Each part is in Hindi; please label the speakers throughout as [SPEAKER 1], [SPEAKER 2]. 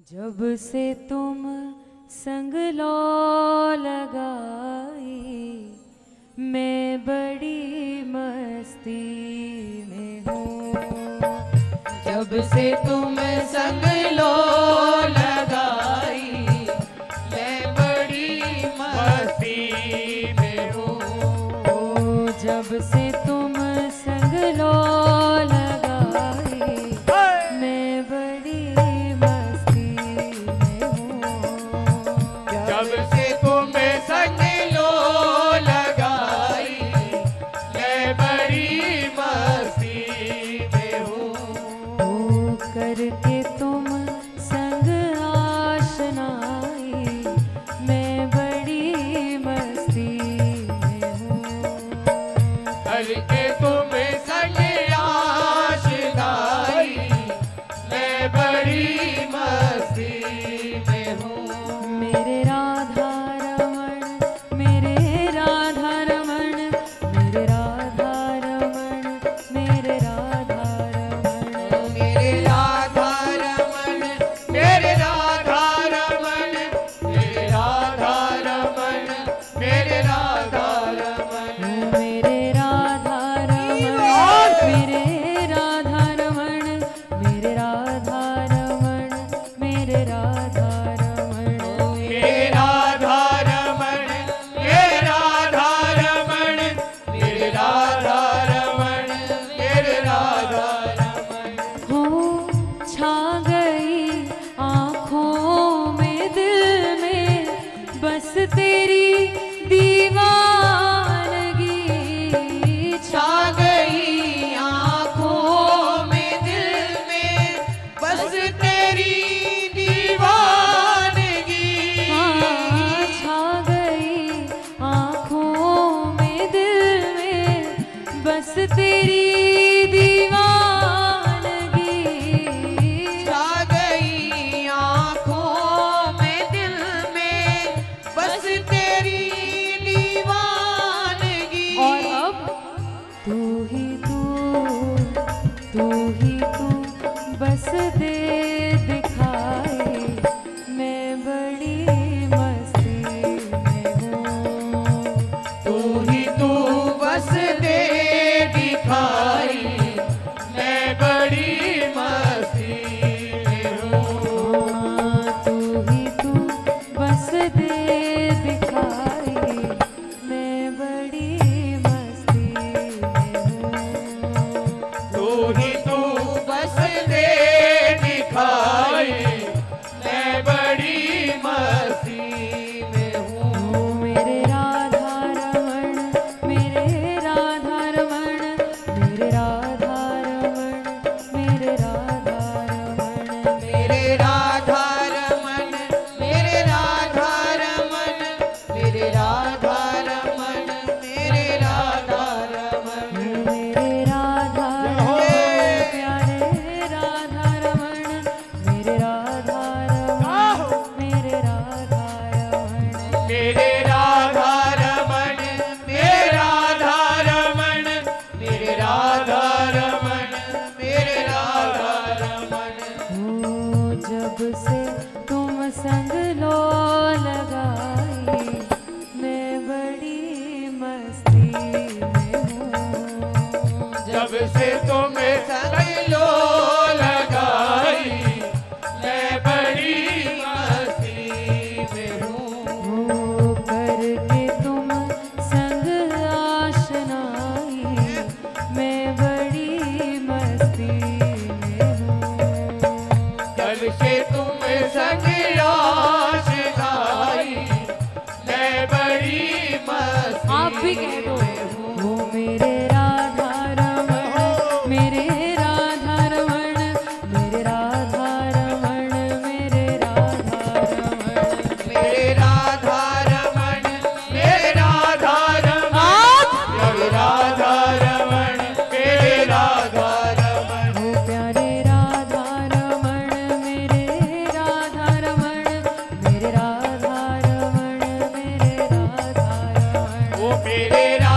[SPEAKER 1] जब से तुम संग लो लगाई मैं बड़ी मस्ती में हूँ।
[SPEAKER 2] जब से तुम संग लो लगाई मैं बड़ी मस्ती में हूँ।
[SPEAKER 1] जब से तुम संग लो लगाई मैं बड़ी मस्ती में हूँ।
[SPEAKER 2] जब से तुम संग लो लगाई मैं बड़ी मस्ती में हूँ।
[SPEAKER 1] करके तुम संग आशनाई मैं बड़ी मस्ती में हूँ।
[SPEAKER 2] करके तुम संग आशनाई मैं बड़ी मस्ती में हूँ।
[SPEAKER 1] मेरे राधा रमण मेरे राधा रमण मेरे राधा रमण मेरे राधा रमण
[SPEAKER 2] मेरे राधा रमन मेरे राधा रमन मेरे राधा रमन मेरे राधा रमन
[SPEAKER 1] मेरे राधा रमण मेरे राधा रमण मेरे राधा रमण मेरे राधा रमण
[SPEAKER 2] मेरे राधा रमन मेरे राधा रमन मेरे राधा रमन मेरे राधा रमन
[SPEAKER 1] हो छा गई आँखों में दिल में बस तेरी दीवानगी
[SPEAKER 2] छा गई आँखों में दिल में बस तेरी दीवानगी
[SPEAKER 1] हाँ छा गई आँखों में दिल में बस तेरी दीवानगी
[SPEAKER 2] छा गई आँखों में दिल में बस तेरी दीवानगी
[SPEAKER 1] और अब तू ही तू बस दे दिखाई मैं बड़ी मस्ती में हूँ।
[SPEAKER 2] तू ही तू बस दे दिखाई मैं बड़ी मस्ती में हूँ।
[SPEAKER 1] हाँ, तू ही तू बस दे दिखाई मैं बड़ी मस्ती में हूँ।
[SPEAKER 2] तू ही तू बस दे दिखाई मैं बड़ी मस्ती में हूँ।
[SPEAKER 1] मेरे राधा रमण मेरे राधा रमण मेरे राधा रमण मेरे राधा रमण
[SPEAKER 2] मेरे राधा रमन मेरे राधा रमन मेरे राधा रमन मेरे राधा रमन
[SPEAKER 1] मेरे राधा प्यारे राधा रमण मेरे राधा रमण मेरे राधा रमण
[SPEAKER 2] मेरे राधा रमन मेरे राधा रमन मेरे राधा रमन मेरे राधा रमन
[SPEAKER 1] हो जब से तुम संग लो लगाई मैं बड़ी मस्ती में हूँ।
[SPEAKER 2] जब से तुम संग लो लगाई मैं बड़ी मस्ती में हूँ।
[SPEAKER 1] हो करके तुम संग आशनाई मैं बड़ी मस्ती में हूँ।
[SPEAKER 2] कल से तुम संग आशनाई मैं बड़ी मस्ती
[SPEAKER 1] आप भी कह दो
[SPEAKER 2] में हूँ।
[SPEAKER 1] वो मेरे राधा रमण मेरे राधा रमण मेरे राधा रमण मेरे राधा रमण
[SPEAKER 2] मेरे राधा रमन मेरे राधा रमन मेरे राधा रमण मेरे राधा रमन
[SPEAKER 1] वो प्यारे राधा रमण मेरे राधा रमण मेरे राधा रमण मेरे राधा रमण
[SPEAKER 2] वो मेरे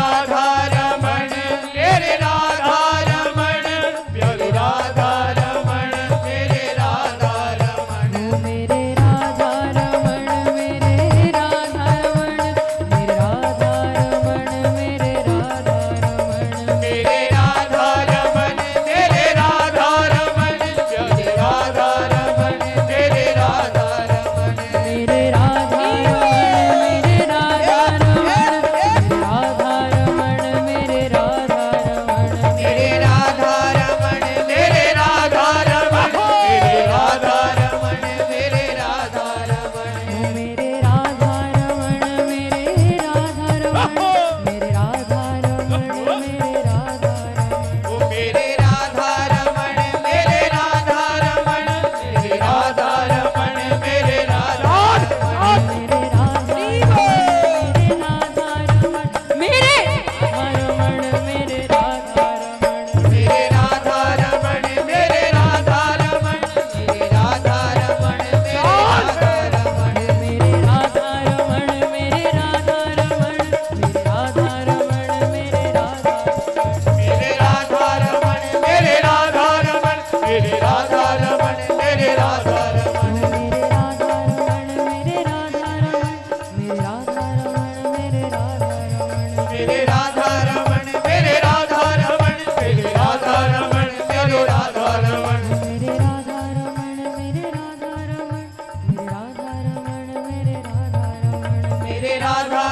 [SPEAKER 2] मेरे राधा रमन मेरे राधा रमन मेरे राधा रमन मेरे राधा रमन
[SPEAKER 1] मेरे राधा रमण मेरे राधा रमण मेरे राधा रमण मेरे राधा रमण
[SPEAKER 2] मेरे राधा